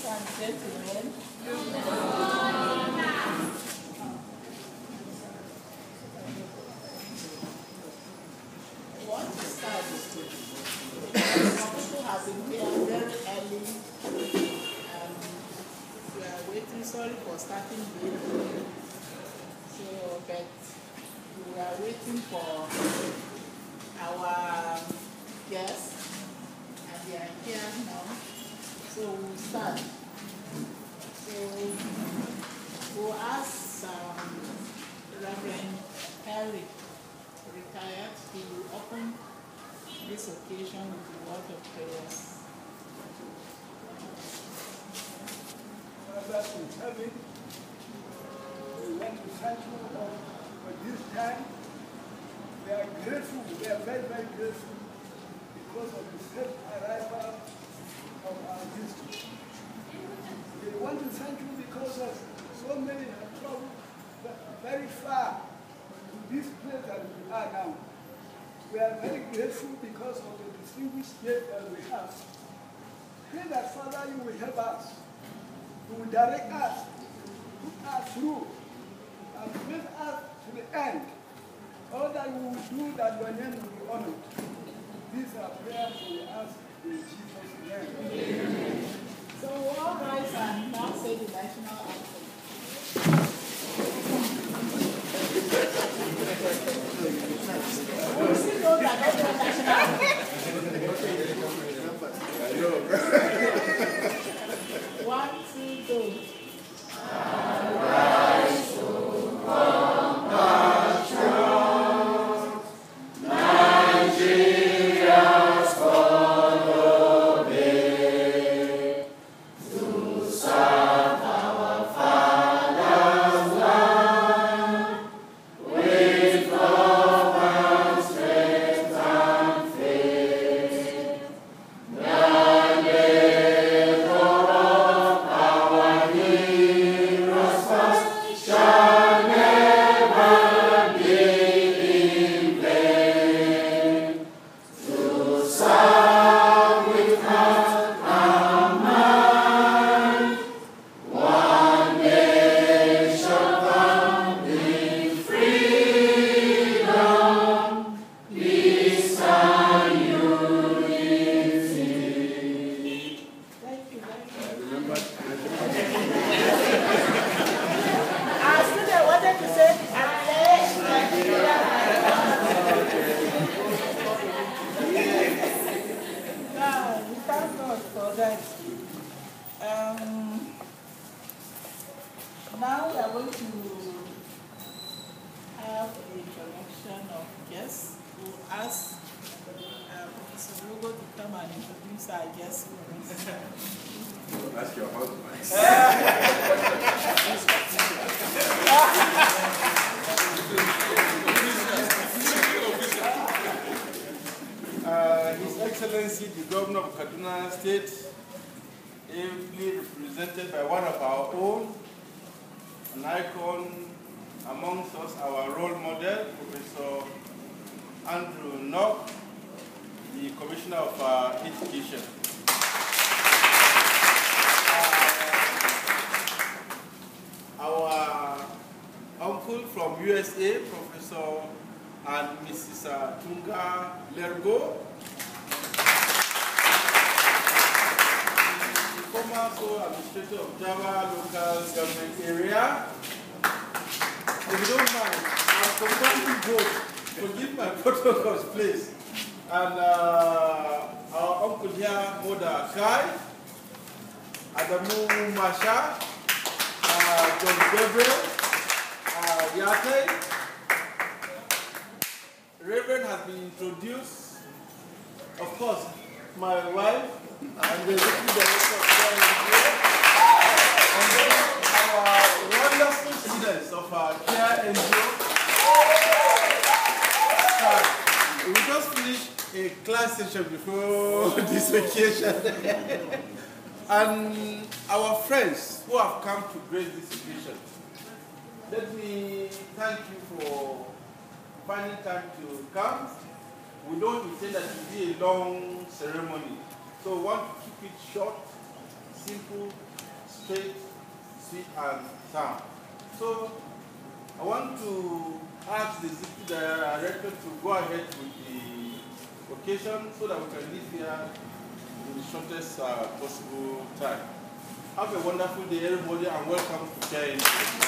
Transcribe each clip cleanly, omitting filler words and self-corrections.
and gentlemen. I want to start. Some people have been here very early. We are waiting, sorry for starting late. But we are waiting for our guests, and they are here now. So we'll start. So we'll ask Reverend Eric, retired, to open this occasion with the word of prayers. Father in heaven, we want to thank you for this time. We are grateful, we are very, very grateful because of the safe arrival of our district. We want to thank you because of so many have traveled very far to this place that we are now. We are very grateful because of the distinguished gift that we have. Pray that, Father, you will help us. You will direct us, put us through, and bring us to the end. All that you will do, that your name will be honored. These are prayers we ask in Jesus' name. Amen. So we'll all rise and now say the national anthem. We still know that that's the national anthem. 1, 2, go. Arise, O compatriots, Nigeria's follow me, to serve our father's land, with love and strength and faith. The labor of our heroes past shall never be in vain. To serve with heart and mind, one nation bound in freedom, peace and unity. Thank you very much. Our student wanted to say, now, we thank God for that. Now we are going to have a introduction of guests. We'll ask Professor Logo to come and introduce our guests. That's your husband. His Excellency, the Governor of Kaduna State, ably represented by one of our own, an icon amongst us, our role model, Professor Andrew Nock, the Commissioner of Education. Our uncle from USA, Professor and Mrs. Tunga Lergo, the former administrator of Java local government area. If you don't mind, I'll completely vote. Forgive my protocols, please. And our uncle here, Moda Kai, Adamu Masha, John Gabriel, Yate. Reverend has been introduced. Of course, my wife and the deputy director of care NGO, and then our wonderful students of our care NGO. We just finished a class session before this occasion. And our friends who have come to grace this occasion. Let me thank you for finding time to come. We don't intend that it will be a long ceremony. So we want to keep it short, simple, straight, sweet, and sound. So I want to ask the Deputy Director to go ahead with the occasion so that we can leave here in the shortest possible time. Have a wonderful day, everybody, and welcome to KNG.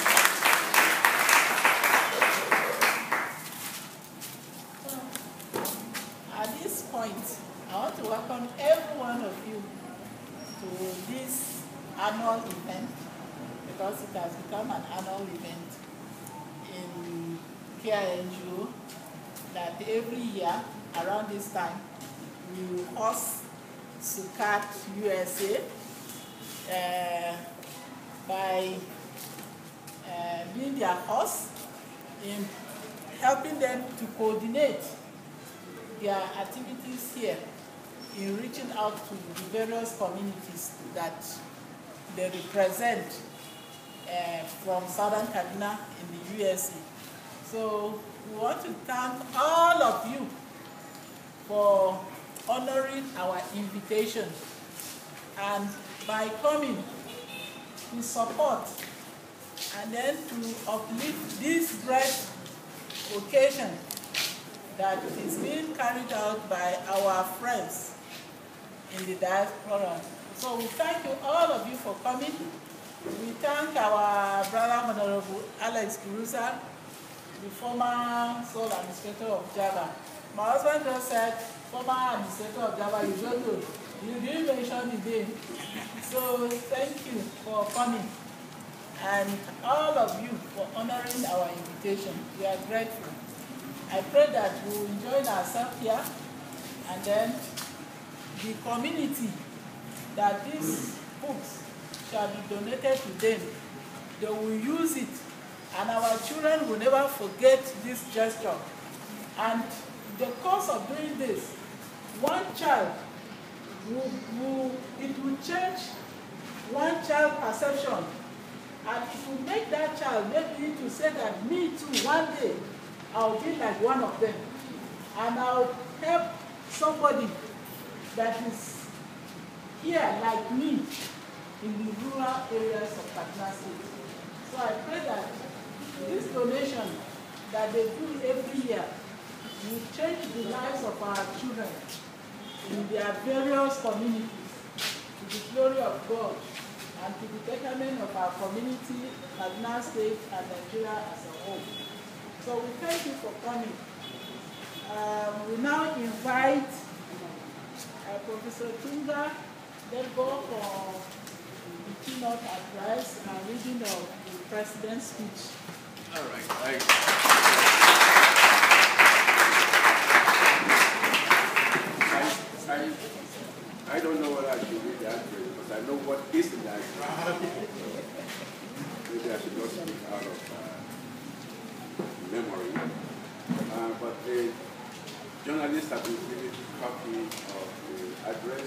At this point, I want to welcome every one of you to this annual event, because it has become an annual event in KNG, that every year around this time we host Sokad-Usa by being their host in helping them to coordinate their activities here in reaching out to the various communities that they represent from Southern Kaduna in the USA. So we want to thank all of you for honoring our invitation, and by coming to support and then to uplift this great occasion that is being carried out by our friends in the diaspora. So we thank you, all of you, for coming. We thank our brother Honorable Sokad-Usa, the former sole administrator of Java. My husband just said, former administrator of Java, you don't know. You didn't mention his name. So thank you for coming, and all of you for honoring our invitation. We are grateful. I pray that we will enjoy ourselves here, and then the community that these books shall be donated to them, they will use it, and our children will never forget this gesture. And the course of doing this, one child it will change one child's perception, and it will make that child maybe to say that me too, one day I'll be like one of them, and I'll help somebody that is here like me in the rural areas of Kaduna State. So I pray that this donation that they do every year will change the lives of our children in their various communities, to the glory of God and to the betterment of our community, Kaduna State, and Nigeria as a whole. So we thank you for coming. We now invite Professor Tunga Delbo for the keynote address and reading of the President's speech. All right, thanks. I don't know what I should read the address, because I know what is in the address. Maybe I should not speak out of memory. But the journalists have been given a copy of the address.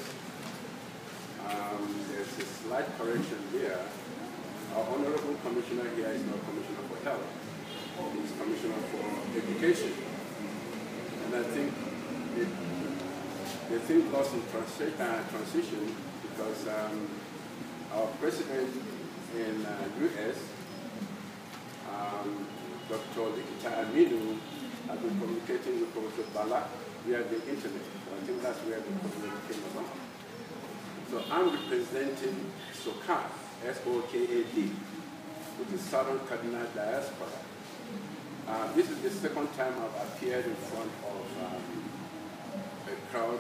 There's a slight correction there. Our Honorable Commissioner here is not Commissioner for Health. He's Commissioner for Education. And I think the thing lost in transition because our president in US, Dr. Likita Aminu, has been communicating with Professor Bala via the internet. So I think that's where the problem came about. So I'm representing Sokad, S-O-K-A-D, which is Southern Kaduna Diaspora. This is the second time I've appeared in front of a crowd,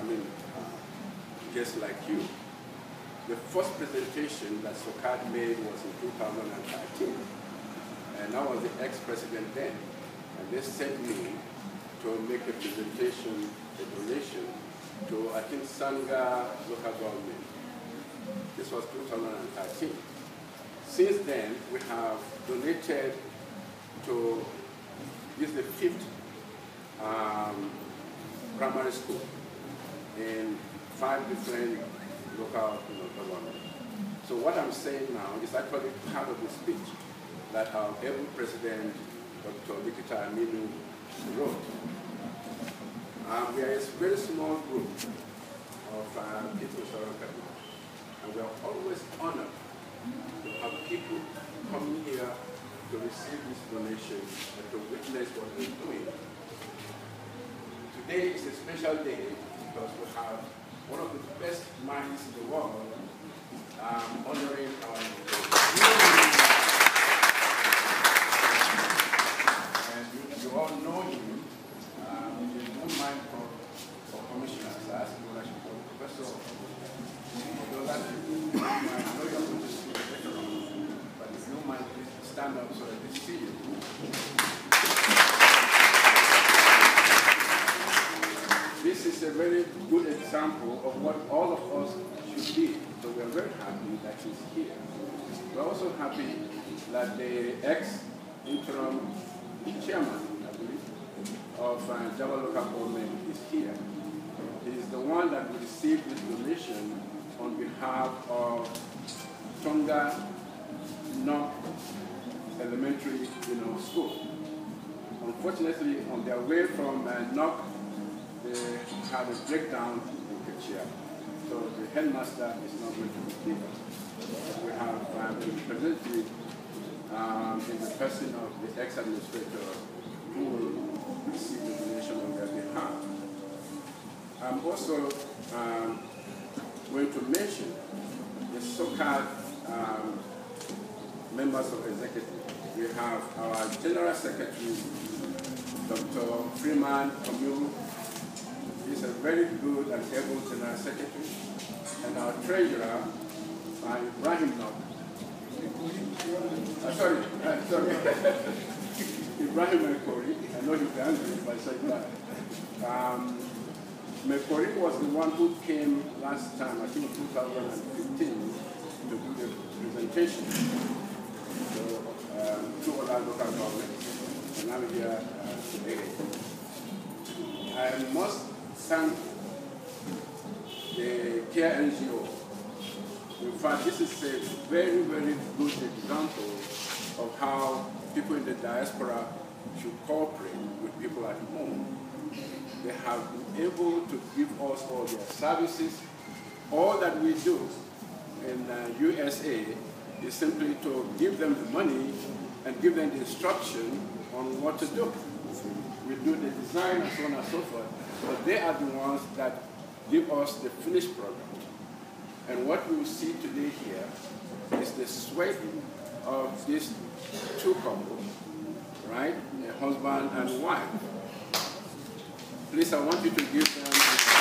just like you. The first presentation that Sokad made was in 2013, and I was the ex-president then. And they sent me to make a presentation, a donation, to, I think, Sanga local government. This was 2013. Since then, we have donated to, this is the 5th primary school in 5 different local governments. So what I'm saying now is actually part of the speech that our able president, Dr. Likita Aminu, wrote. We are a very small group of people in Southern Kaduna, and we are always honored coming here to receive this donation and to witness what we're doing. Today is a special day because we have one of the best minds in the world honoring our invitation. And you all know him. If you don't mind for commissioners, I ask you actually for Professor. Although that you don't mind, I know you're going to speak later on, but if you don't mind, please stand up so that they see you. This is a very good example of what all of us should be. So we are very happy that he's here. We're also happy that the ex-interim chairman, I believe, of Java local government is here. He is the one that received this donation on behalf of Tonga North Elementary School. Unfortunately, on their way from Nok, they had a breakdown in Kachia. So the headmaster is not going to be here. We have a representative in the person of the ex-administrator who will receive the donation on their behalf. I'm also going to mention the Sokad members of executive. We have our General Secretary, Dr. Freeman Kamuru. He's a very good and able General Secretary. And our Treasurer, Ibrahim Nok. Sorry. Ibrahim Mekori. I know you'll be angry if I say that. Mekori was the one who came last time, I think in 2015, to do the presentation. So, two other local governments, and I'm here today. I must thank the CARE NGO. In fact, this is a very, very good example of how people in the diaspora should cooperate with people at home. They have been able to give us all their services. All that we do in USA is simply to give them the money and give them the instruction on what to do. We do the design and so on and so forth, but they are the ones that give us the finished product. And what we will see today here is the sweat of these two couples, right? A husband and wife. Please, I want you to give them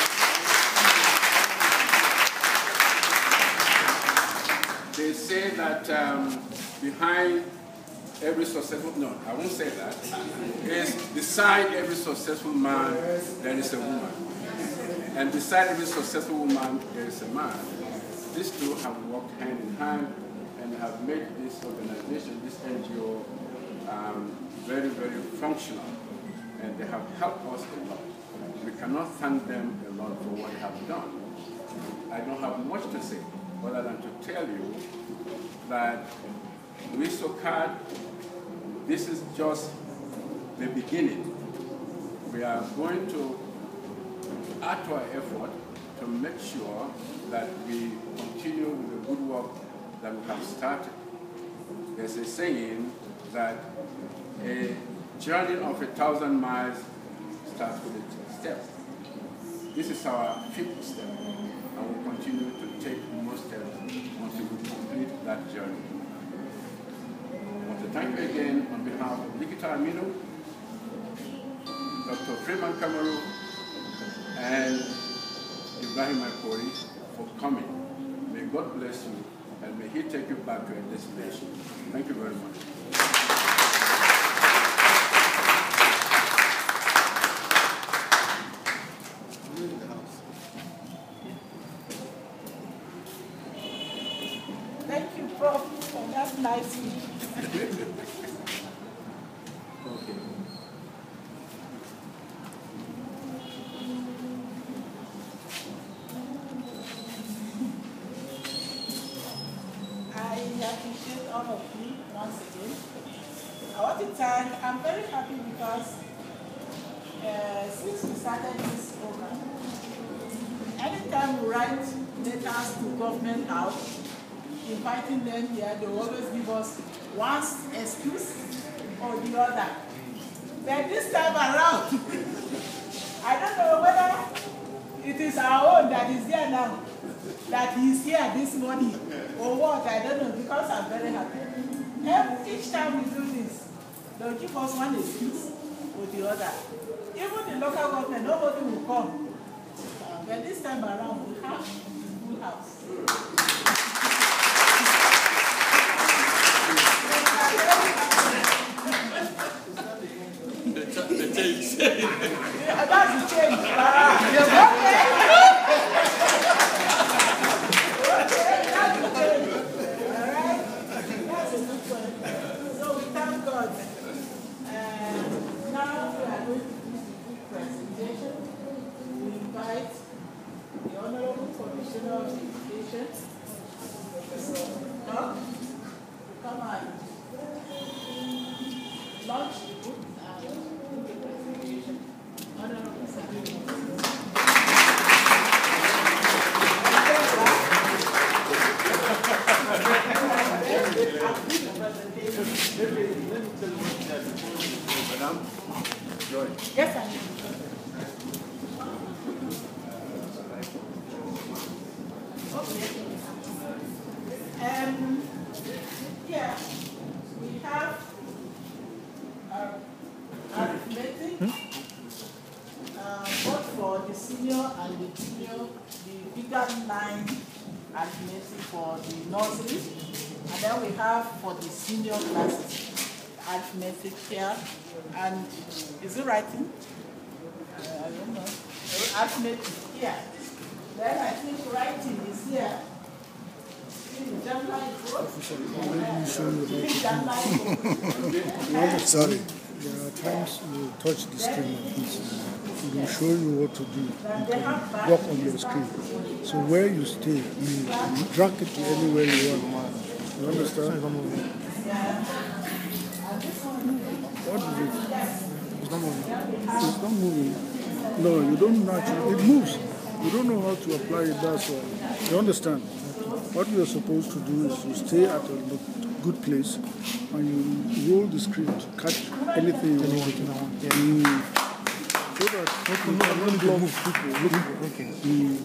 They say that behind every successful, no, I won't say that. Is beside every successful man, there is a woman. And beside every successful woman, there is a man. These two have worked hand in hand and have made this organization, this NGO, very, very functional. And they have helped us a lot. We cannot thank them a lot for what they have done. I don't have much to say, other than to tell you that with Sokad, this is just the beginning. We are going to add to our effort to make sure that we continue with the good work that we have started. There's a saying that a journey of 1,000 miles starts with a step. This is our 5th step, and we'll continue to take more steps until we complete that journey. I want to thank you again on behalf of Likita Aminu, Dr. Freeman Kamaru, and Ibrahim Akori for coming. May God bless you, and may He take you back to your destination. Thank you very much. Thank you, Prof, for that nice speech. Okay. I appreciate all of you once again. I want to thank, I'm very happy because since we started this program, anytime we write letters to government house, inviting them here, they always give us one excuse or the other. But this time around, I don't know whether it is our own that is here now, that he is here this morning, or what, I don't know, because I'm very happy. Each time we do this, they'll give us one excuse or the other. Even the local government, nobody will come. But this time around, we have a full house. The change. Yeah, that's the change. Okay, that's the change. All right? That's a good one. So we thank God. Now we are going to do the presentation. We invite the Honorable Commissioner of Education, Professor Doc, to come and launch the book and do the presentation. Honorable Secretary. Let me tell you what they are before Madam Joy. Yes, sir. Yeah, we have arithmetic, both for the senior and the junior, the bigger line arithmetic for the nursery, and then we have for the senior classes arithmetic here, and is it writing? I don't know. Arithmetic here. Then I think writing is here. Sorry, there are times you touch the screen like this. It will show you what to do. You can walk on your screen. So where you stay, you drag it to anywhere you want. You understand? What is it? It's not moving. It's not moving. No, you don't naturally. It moves. You don't know how to apply it, that's why. You understand? What you're supposed to do is you stay at a good place and you roll the screen to catch anything you want. So that you cannot block people. Okay.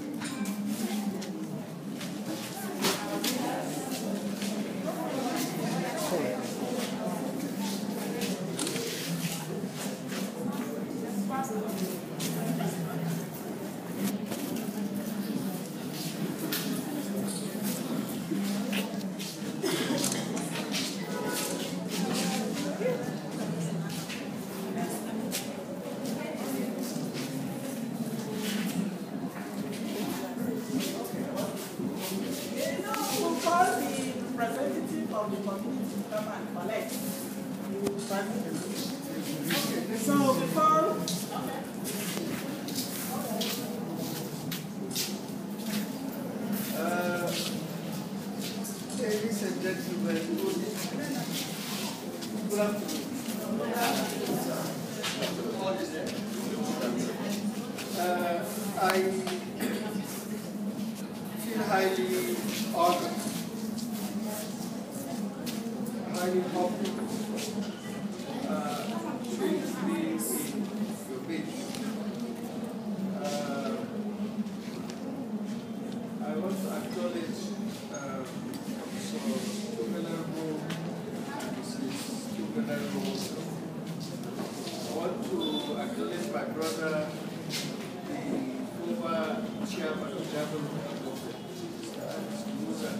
Ladies and gentlemen, good afternoon. I feel highly honored, highly happy to be in your midst. I want to acknowledge I want to acknowledge my brother, the former chairman of Sokad-Usa,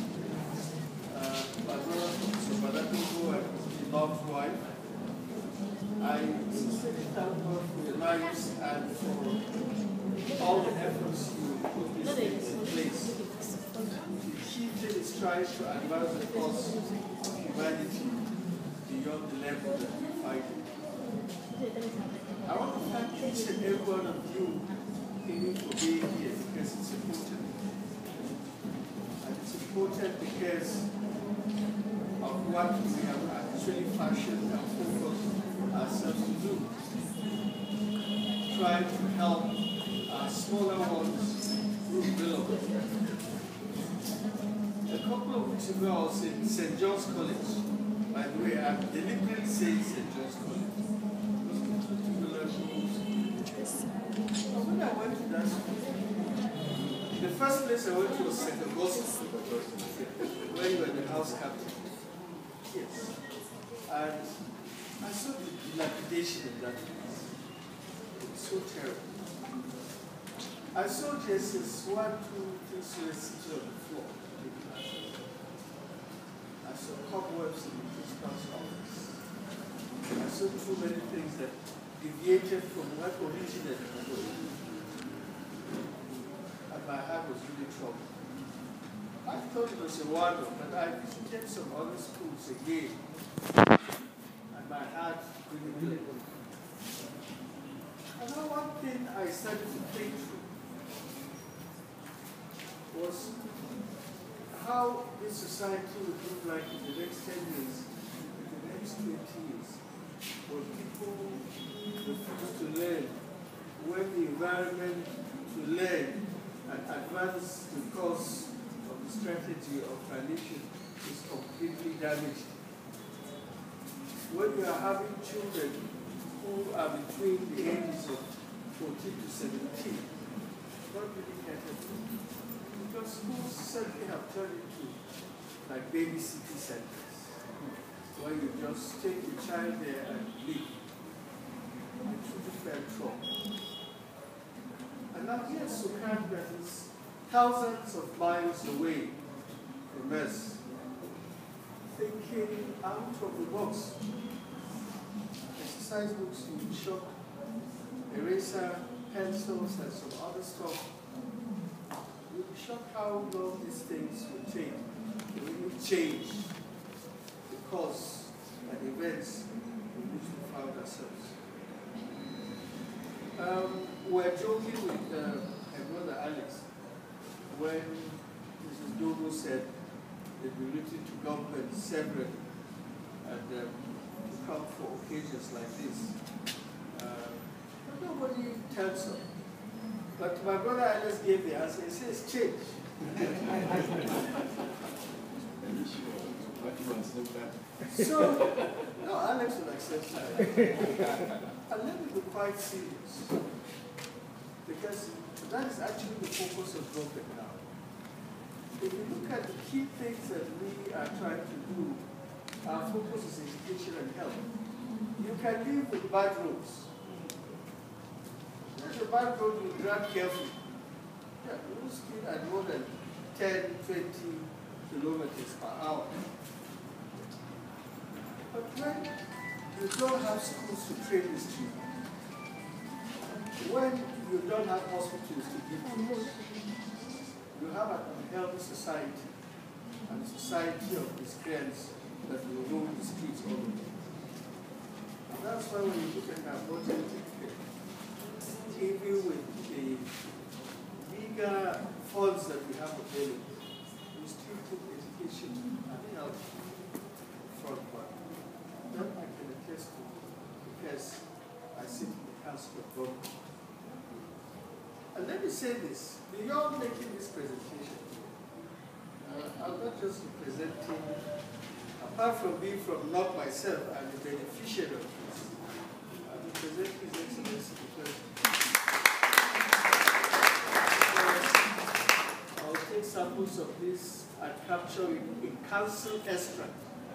my brother Sokad-Usa and his beloved wife. I sincerely thank God for your lives and for all the efforts you put in place. The key thing is trying to advance the cause of humanity beyond the level that we fight. I want to thank each and every one of you even for being here because it's important. And it's important because of what we have actually fashioned and focused ourselves to do. Try to help our smaller ones develop. The couple of weeks ago, I was in St. John's College. By the way, I'm deliberately saying St. John's College. When I went to that school, the first place I went to was Sokad-Usa, where you were the house captain. Yes. And I saw the dilapidation in that place. It was so terrible. I saw just 1, 2, 3 students sitting on the floor. I saw cobwebs in the principal's office. I saw too many things that deviated from what originated the way. And my heart was really troubled. I thought it was a wonder, but I visited some other schools again, and my heart really bled. And now one thing I started to think through was how this society would look like in the next 10 years, in the next 20 years, when people refuse to learn, when the environment to learn and advance because of the strategy of our nation is completely damaged. When you are having children who are between the ages of 14 to 17, not really catered for. Because schools certainly have turned into like babysitting centers, where you just take the child there and leave. It's really fair trouble. And now here's Sokad that is thousands of miles away from us, thinking out of the box. Exercise books, chalk, eraser, pencils, and some other stuff. You'll be shocked how long these things will take to really change the course and events in which we found ourselves. We're joking with my brother Alex when Mrs. Dogo said they'd be written to government separately and to come for occasions like this. But nobody tells them. But my brother Alex gave the answer. He says, change. So, no, Alex will accept that. And let me be quite serious. Because that is actually the focus of government now. If you look at the key things that we are trying to do, our focus is education and health. You can live with bad roads. There's a bad road you drive carefully. Yeah, you will speed at more than 10, 20 kilometers per hour. But when you don't have schools to train these children, when you don't have hospitals to give to, you have an unhealthy society and a society of miscreants that will roam the streets all over. And that's why when you look at our budget, even with the bigger funds that we have available, we still put education and health front one. That I can attest to because I sit in the Council of Government. And let me say this, beyond making this presentation, I'm not just representing, apart from being from North myself, I'm a beneficiary of this. I'm representing His Excellency because I'll take samples of this and capture it in council extract.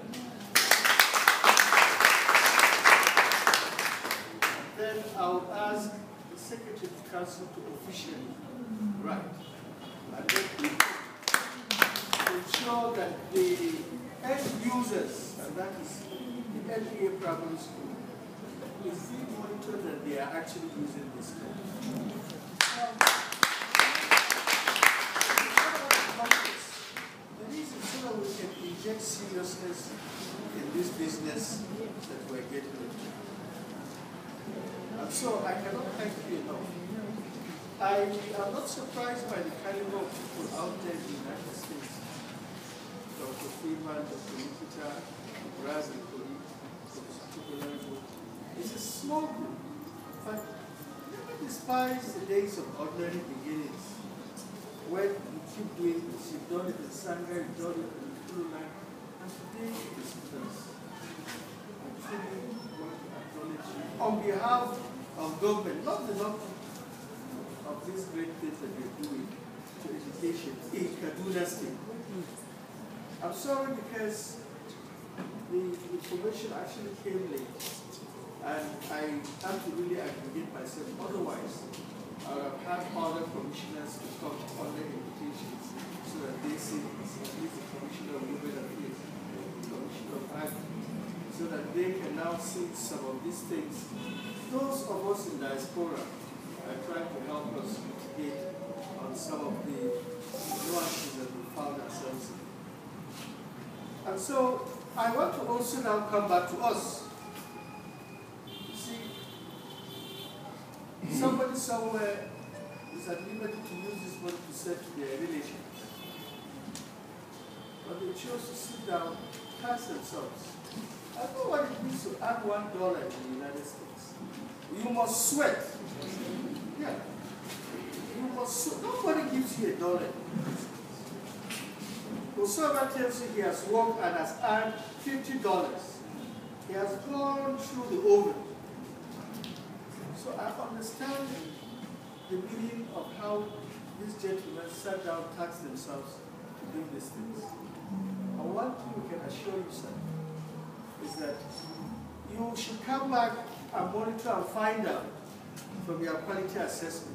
Then I'll ask the Secretary of Council to officially write. And then ensure that the end users, and that is the LPA primary school, is being monitored that they are actually using this tool. The reason so that we can inject seriousness in this business that we're getting into. And so I cannot thank you enough. I am not surprised by the caliber of people out there in the United States. Dr. Freeman, Dr. Nikita, Raz and Koli, Dr. It's a small group, but never despise the days of ordinary beginnings. when you keep doing this, you've done it in Sangha, you've done it in Kurulan, and today it is because I truly want to acknowledge you on behalf of government, not the of these great things that you're doing to education in Kaduna State. I'm sorry because the information actually came late, and I have to really aggregate myself. Otherwise, I would have had other commissioners to come on their invitations so that they see at least the Commissioner of Women Affairs, the Commissioner of Agri, so that they can now see some of these things. Those of us in diaspora are trying to help us mitigate on some of the nuances that we found ourselves in. And so, I want to also now come back to us. You see, somebody somewhere is at liberty to use this money to send to their relation. But they chose to sit down, tax themselves. I know what it means to add $1 in the United States. You must sweat. Yeah. You must sweat. Nobody gives you $1. Whosoever tells you he has worked and has earned $50, he has gone through the oven. So I understand the meaning of how these gentlemen sat down, taxed themselves to do these things. And one thing we can assure you, sir, is that you should come back and monitor and find out from your quality assessment,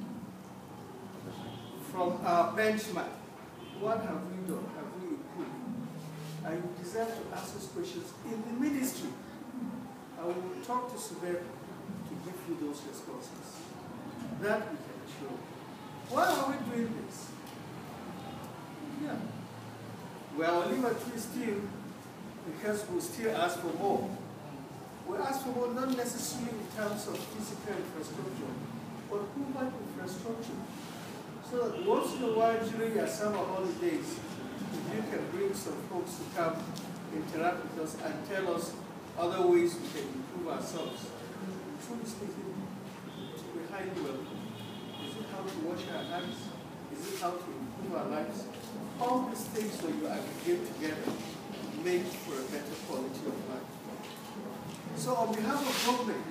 from our benchmark, what have we done? Have we improved? And you deserve to ask those questions in the ministry. I will talk to Suveb to give you those responses. That we can assure. Why are we doing this? Yeah. Well, liberty still, because we still ask for more. We ask for more not necessarily in terms of physical infrastructure, but human infrastructure. So that once in a while during your summer holidays, if you can bring some folks to come interact with us and tell us other ways we can improve ourselves. Truly speaking, we're highly welcome. Is it how to wash our hands? Is it how to improve our lives? All these things when you aggregate together make for a better quality of life. So on behalf of government,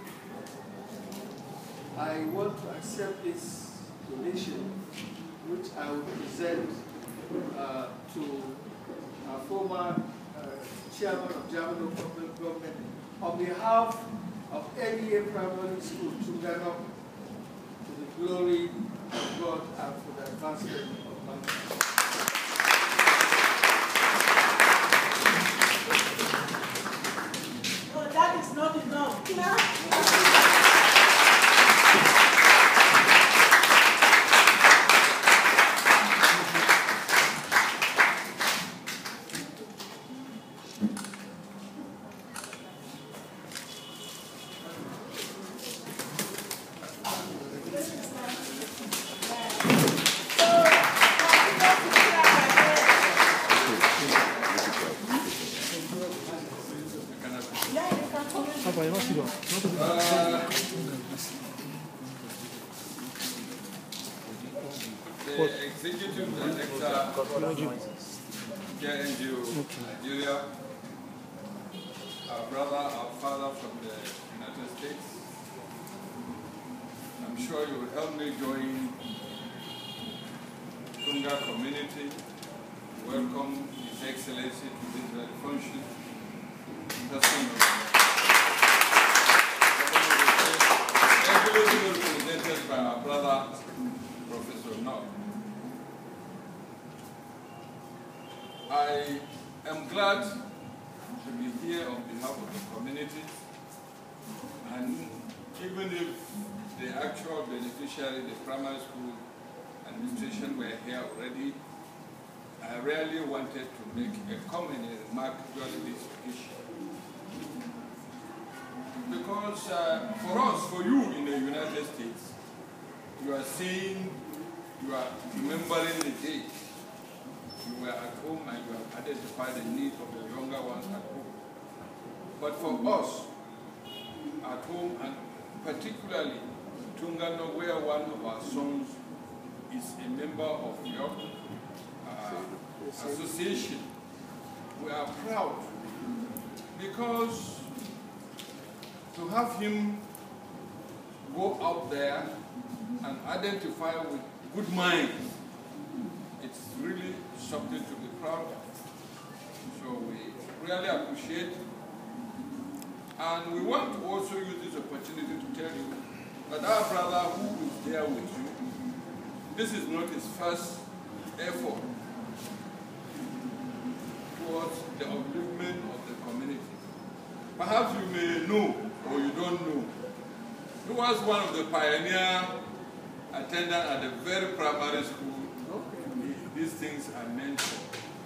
I want to accept this donation, which I will present to our former chairman of Jamano Public Government on behalf of NEA Primary School, Tungano, to the glory of God and for the advancement of mankind. No, that is not enough. The Executive Director, KNGO Nigeria, our brother, our father from the United States. I'm sure you will help me join Tunga community. Welcome His Excellency to this very function. Represented by our brother, Professor Nock. I am glad to be here on behalf of the community, and even if the actual beneficiary, the primary school administration, were here already, I really wanted to make a comment and remark during this issue. Because for us, for you in the United States, you are seeing, you are remembering the day you were at home and you have identified the need of the younger ones at home. But for us, at home, and particularly Tungano, where one of our sons is a member of your association. We are proud because to have him go out there and identify with good minds, it's really something to be proud of. So we really appreciate it. And we want to also use this opportunity to tell you that our brother who is there with you, this is not his first effort towards the upliftment of the community. Perhaps you may know or you don't know. He was one of the pioneer attendants at the very primary school. These things are meant for.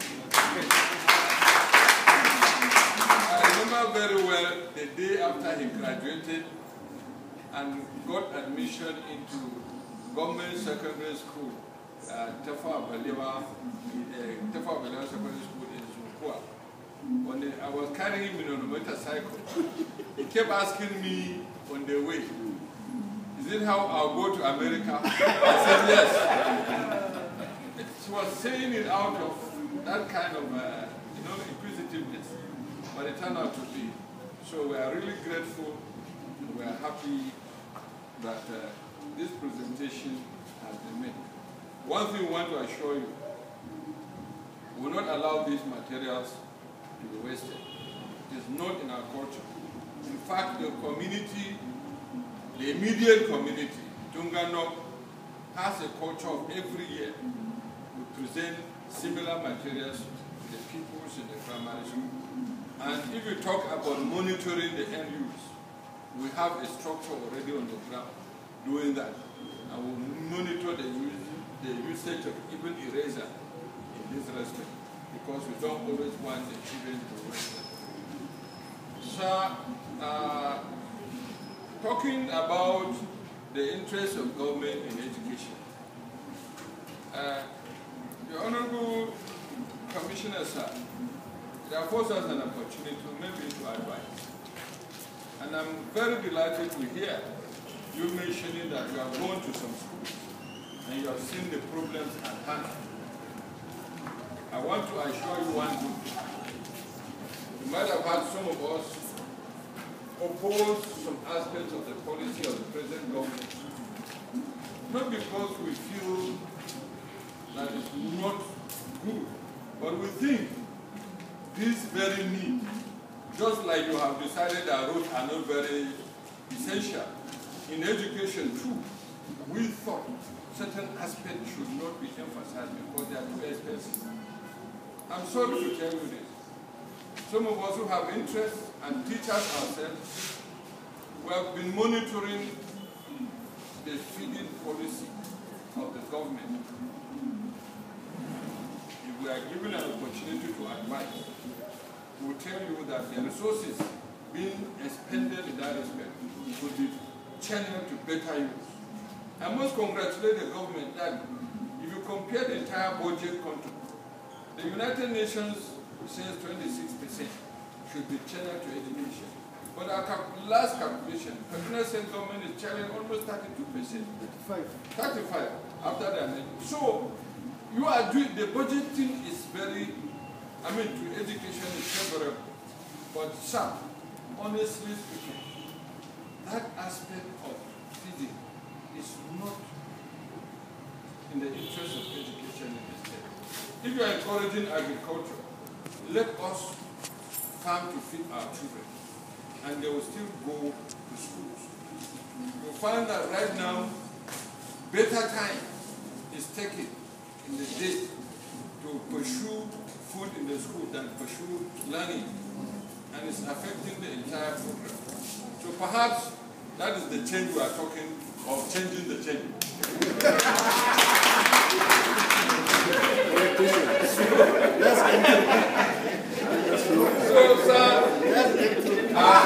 I remember very well the day after he graduated and got admission into government secondary school, Tefa Balewa Secondary School in Zukua. When I was carrying him on a motorcycle, he kept asking me on the way, is it how I'll go to America? I said yes. She was saying it out of that kind of inquisitiveness, but it turned out to be. So we are really grateful and we are happy that this presentation has been made. One thing we want to assure you, we will not allow these materials to be wasted. It is not in our culture. In fact, the community, the immediate community, Tunganok, has a culture of every year we present similar materials to the pupils in the primary school. And if you talk about monitoring the end use, we have a structure already on the ground doing that. And we monitor the usage of even eraser in this restaurant because we don't always want the children to waste it. So, talking about the interest of government in education, the Honorable Commissioner, sir, it affords us an opportunity maybe to advise. And I'm very delighted to hear you mentioning that you have gone to some schools and you have seen the problems at hand. I want to assure you one thing. You might have had some of us oppose some aspects of the policy of the present government, not because we feel that it's not good, but we think this very need, just like you have decided that roads are not very essential, in education too, we thought certain aspects should not be emphasized because they are too expensive. I'm sorry to tell you this. Some of us who have interests and teachers ourselves, we have been monitoring the feeding policy of the government. If we are given an opportunity to advise, we will tell you that the resources being expended in that respect would be channeled to better use. I must congratulate the government that if you compare the entire budget country, the United Nations says 26% should be channeled to education. But our last calculation, the United government is channeling almost 32%. 35 after the amendment. So you are doing, the budgeting is very, to education is favorable. But sir, honestly speaking, that aspect of feeding is not in the interest of education in this state. If you are encouraging agriculture, let us farm to feed our children, and they will still go to schools. You'll find that right now, better time is taken in the day to pursue food in the school than pursue learning, and it's affecting the entire program. So perhaps that is the change we are talking of, changing the change. So, sir,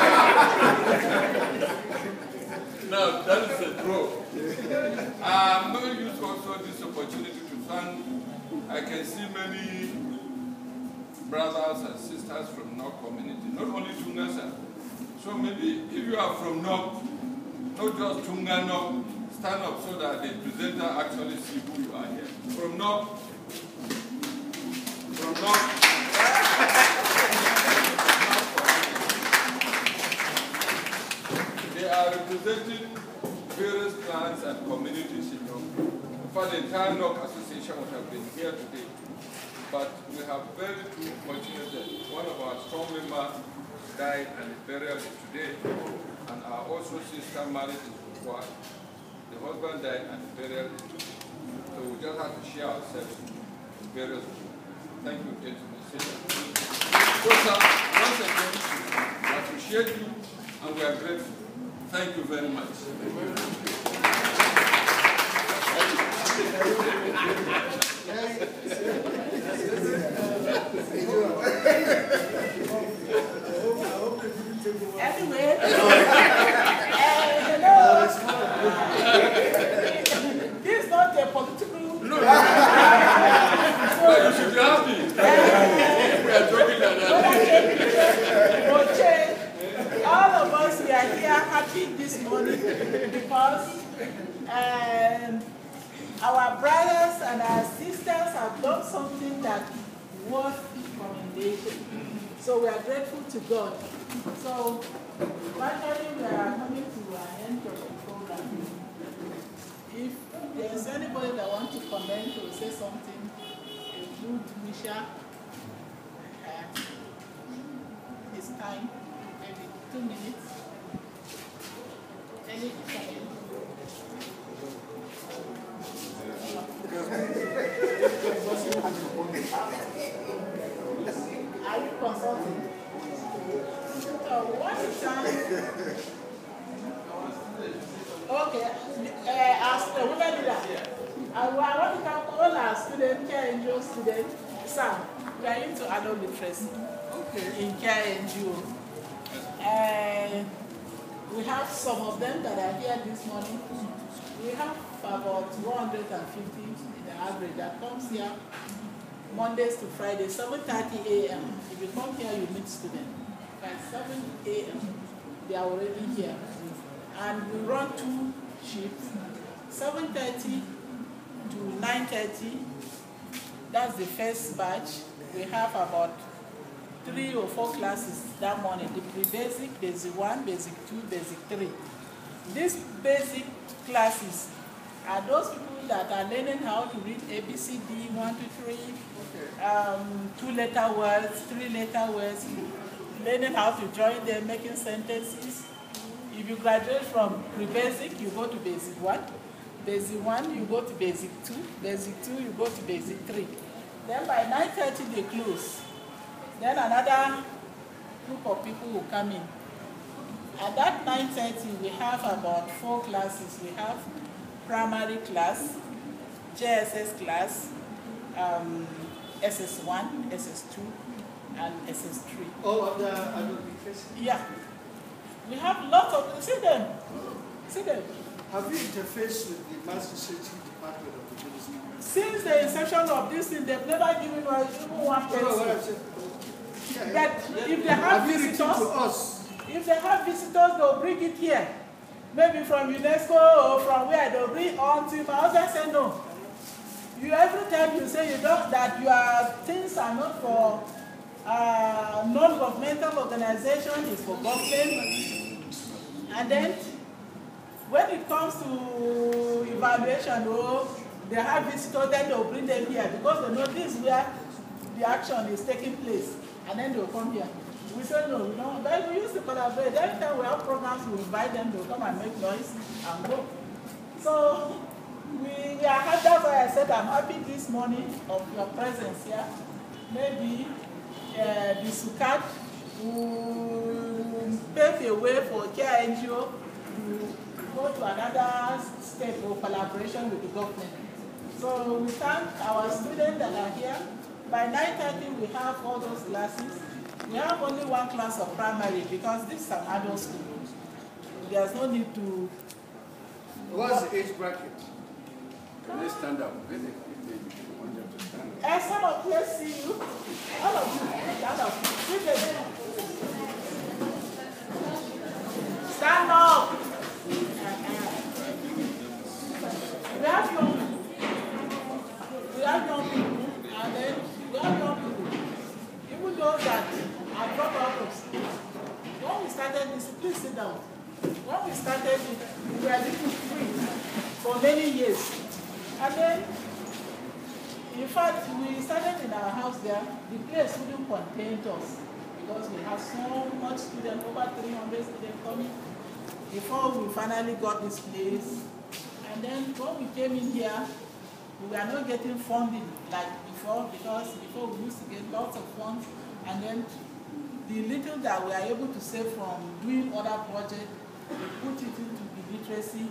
now that is a draw. I'm going to use also this opportunity to thank, I can see many brothers and sisters from North community, not only Tunga, sir. So maybe if you are from North, not just Tunga North, stand up so that the presenter actually see who you are here. From now, they are representing various clans and communities in York. In fact, the entire York Association would have been here today. But we have very two fortunate that one of our strong members died and his burial is today. And our also sister married in Kukwa. The husband died and the burial is today. So we just have to share ourselves with various people. Thank you, gentlemen. So, sir, once again, we appreciate you and we are grateful. Thank you very much. Anyway, hello. This is not a political. No. You should be happy. We are talking like that. All of us, we are here happy this morning because our brothers and our sisters have done something that worth commendation. So we are grateful to God. So finally we are coming to an end of the program. If there is anybody that wants to comment or say something, a good wisher, it's time, maybe 2 minutes. Any comment? Are you consulting? One time. Okay, as a woman leader, I want to come all our students, care NGO students. Sam, we are into adult literacy. Okay. In care NGO. We have some of them that are here this morning. We have about 150 in the average that comes here Mondays to Fridays, 7:30 a.m. If you come here, you meet students. By 7 a.m., they are already here. And we run 2 shifts, 7:30 to 9:30. That's the first batch. We have about 3 or 4 classes that morning. The pre-basic, basic 1, basic 2, basic 3. These basic classes are those people that are learning how to read ABCD, 1, 2, 3, 2-letter words, 3-letter words, learning how to join them, making sentences. If you graduate from pre-basic, you go to basic 1. Basic 1, you go to basic 2. Basic 2, you go to basic 3. Then by 9:30, they close. Then another group of people will come in. At that 9:30, we have about 4 classes. We have primary class, JSS class, SS1, SS2, and SS3. All of the adult literacy? Yeah. We have lots of, see them. See them. Have you interfaced with the mass researching department of the ministry? Since the inception of this thing, they've never given us even one person. But if they have visitors, if they have visitors, they'll bring it here. Maybe from UNESCO or from where they'll bring on to my husband say no. You every time you say you don't, that your things are not for non-governmental organization, is for government. And then when it comes to evaluation, they have visitors, then they'll bring them here because they know this is where the action is taking place. And then they'll come here. We say no, we don't. But we used to collaborate. Every time we have programs, we invite them, they'll come and make noise and go. So we are happy. That's why I said I'm happy this morning of your presence here. Maybe the Sokad will pave a way for Care NGO to go to another step of collaboration with the government. So we thank our students that are here. By 9:30, we have all those classes. We have only 1 class of primary because this is an adult school. There's no need to... What's the age bracket? Can they stand up? If they want them to stand up. Some of you, let's see you. All of you, stand up. Stand up. started this, please sit down. When we started, we were living free for many years. And then, in fact, we started in our house there. The place wouldn't contain us because we have so much students, over 300 students coming, before we finally got this place. And then when we came in here, we were not getting funding like before, because before we used to get lots of funds, and then the little that we are able to save from doing other projects, we put it into the literacy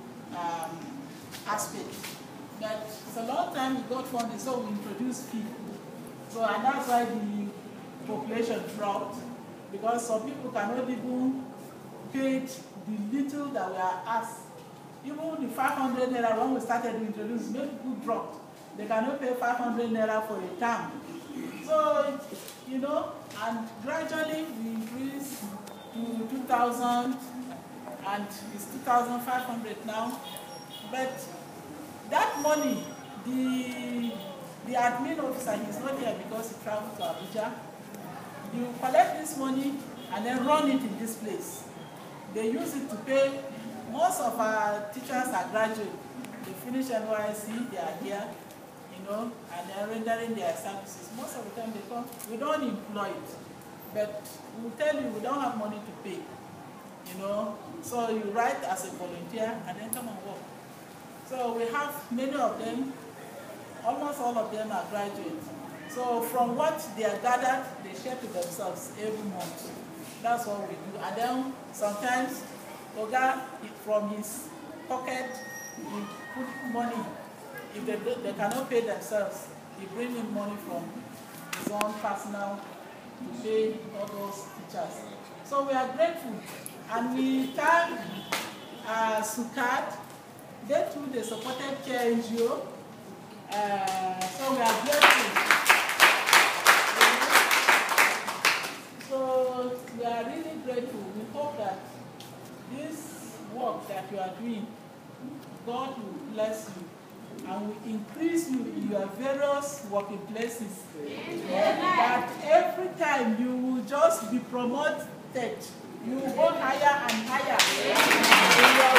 aspect. But it's a long time we got funding, so we introduced fee. So, and that's why the population dropped, because some people cannot even pay the little that we are asked. Even the 500 naira when we started to introduce, many people dropped. They cannot pay 500 naira for a term. So, you know, and gradually we increased to 2,000, and it's 2,500 now. But that money, the admin officer, he's not here because he traveled to Abuja. You collect this money and then run it in this place. They use it to pay. Most of our teachers are graduates. They finish NYSC, they are here, you know, and they're rendering their services. Most of the time they come, we don't employ it, but we'll tell you we don't have money to pay, you know. So you write as a volunteer and then come and work. So we have many of them, almost all of them are graduates. So from what they are gathered, they share to themselves every month. That's what we do. And then sometimes Oga, from his pocket, he put money. If they cannot pay themselves, he brings in money from his own personal to pay all those teachers. So we are grateful. And we thank Sokad. They too, they supported Care NGO. So we are grateful. So we are really grateful. We hope that this work that you are doing, God will bless you and will increase you in your various working places. That every time you will just be promoted, you will go higher and higher in your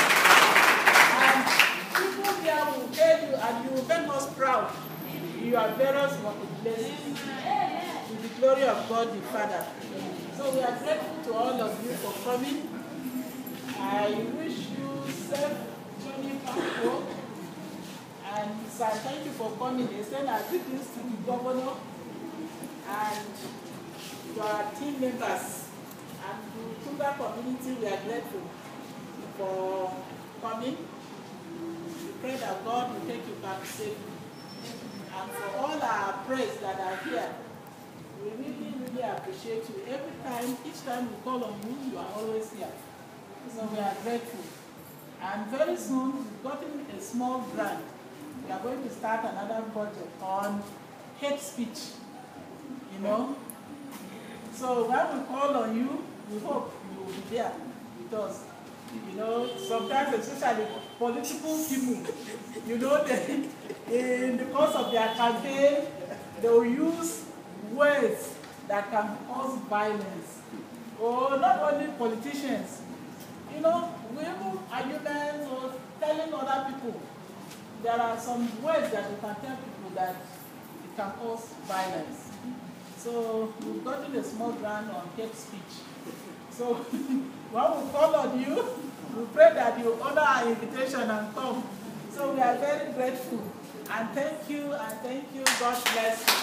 work. And people here will tell you, and you will make us proud in your various working places, to the glory of God the Father. So we are grateful to all of you for coming. I wish you safe journey back home. And sir, thank you for coming. They send our greetings to the governor and to our team members. And to Tuga community, we are grateful for coming. We pray that God will take you back safely. And for all our prayers that are here, we really, really appreciate you. Every time, each time we call on you, you are always here. So we are grateful. And very soon, we've gotten a small grant. We are going to start another project on hate speech, you know. So when we call on you, we hope you will be there with us. You know, sometimes, especially political people, you know, they, in the course of their campaign, they will use words that can cause violence. Or not only politicians, you know, we even arguments or telling other people. There are some words that you can tell people that it can cause violence. So we've gotten a small grant on hate speech. So when we call on you, we pray that you honor our invitation and come. So we are very grateful. And thank you, and thank you. God bless you.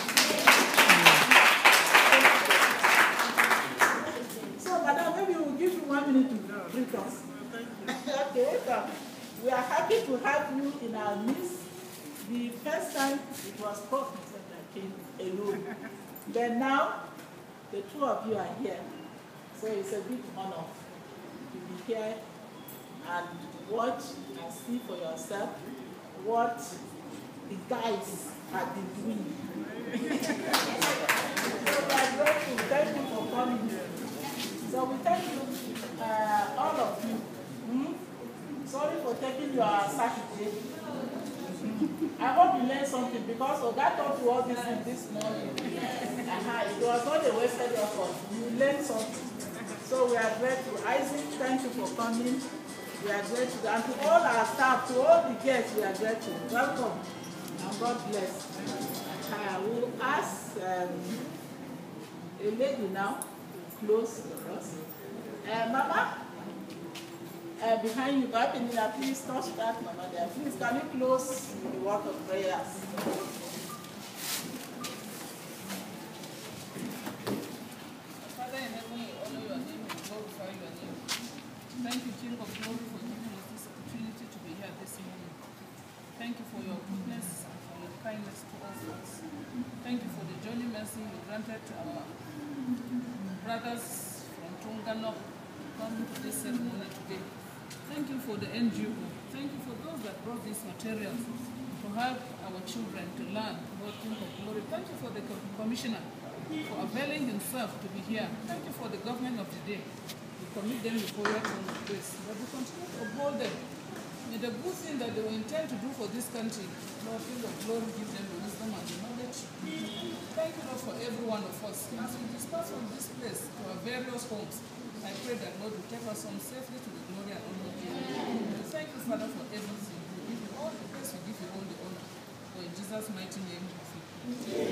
So, madam, maybe we'll give you 1 minute to greet us. Okay, so we are happy to have you in our midst. The first time it was Prophet that came alone. But now, the two of you are here. So it's a big honor to be here and watch and see for yourself what the guys have been doing. So we are grateful. Thank you for coming here. So we thank you, all of you. Sorry for taking your Saturday. I hope you learned something because Oga taught you all this morning. It was not a wasted effort. You learned something. So we are grateful. Isaac, thank you for coming. We are grateful. And to all our staff, to all the guests, we are grateful. Welcome. And God bless. I will ask a lady now to close for us. Mama, behind you, Babinina, please touch that, Mama there. Please, can you close with the word of prayers? Father in heaven, we honor your name and glorify your name. Thank you, King of Glory, for giving us this opportunity to be here this morning. Thank you for your goodness and for your kindness towards us. Thank you for the journey mercy you granted to our brothers from Tongano to come to this ceremony today. Thank you for the NGO. Thank you for those that brought these materials to help our children to learn about King of Glory. Thank you for the commissioner for availing himself to be here. Thank you for the government of the day. We commit them before your throne of grace. But we continue to uphold them. May the good thing that they will intend to do for this country, Lord, King of Glory, give them the wisdom and the knowledge. Thank you, Lord, for every one of us. As we disperse from this place to our various homes, I pray that, Lord, will take us home safely to the glory and honor of your name. Thank you, Father, for everything. We give you all the praise, we give you all the honor. For in Jesus' mighty name, we pray.